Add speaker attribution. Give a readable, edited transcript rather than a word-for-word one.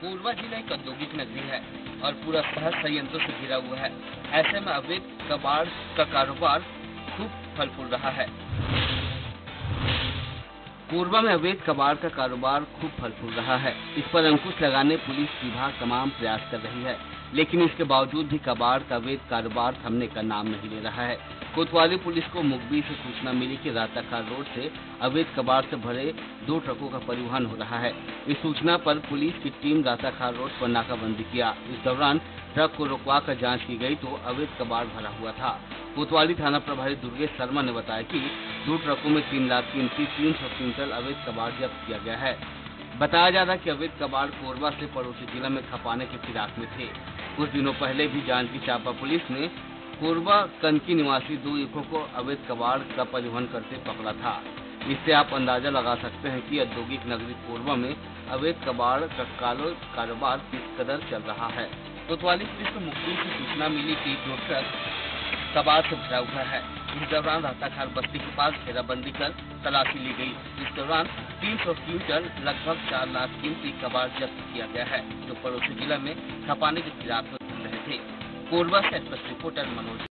Speaker 1: कोरबा जिला एक औद्योगिक नगरी है और पूरा शहर संयंत्रों से घिरा हुआ है। ऐसे में अवैध कबाड़ का कारोबार खूब फल फूल रहा है। कोरबा में अवैध कबाड़ का कारोबार खूब फल फूल रहा है। इस पर अंकुश लगाने पुलिस विभाग तमाम प्रयास कर रही है, लेकिन इसके बावजूद भी कबाड़ का अवैध कारोबार थमने का नाम नहीं ले रहा है। कोतवाली पुलिस को मुखबिर से सूचना मिली कि राताखार रोड से अवैध कबाड़ से भरे 2 ट्रकों का परिवहन हो रहा है। इस सूचना पर पुलिस की टीम राताखार रोड पर नाकाबंदी किया। इस दौरान ट्रक को रुकवा कर जाँच की गई तो अवैध कबाड़ भरा हुआ था। कोतवाली थाना प्रभारी दुर्गेश शर्मा ने बताया कि 2 ट्रकों में 3 लाख कीमती 300 क्विंटल अवैध कबाड़ जब्त किया गया है। बताया जा रहा है कि अवैध कबाड़ कोरबा से पड़ोसी जिला में खपाने के फिराक में थे। कुछ दिनों पहले भी जांजगीर चांपा पुलिस ने कोरबा कनकी निवासी 2 युवकों को अवैध कबाड़ का परिवहन करते पकड़ा था। इससे आप अंदाजा लगा सकते हैं कि औद्योगिक नगरी कोरबा में अवैध कबाड़ का कारोबार किस कदर चल रहा है। कोतवाली पुलिस को मुखबिर से सूचना मिली कि 2 ट्रक कबाड़ से भरा हुआ है। इस दौरान राताखार बस्ती के पास घेराबंदी कर तलाशी ली गई। इस दौरान 300 क्विंटल लगभग 4 लाख कीमती कबाड़ जब्त किया गया है, जो पड़ोसी जिला में खपाने के फिराक में घूम रहे थे। कोरबा से एक्सप्रेस रिपोर्टर मनोज।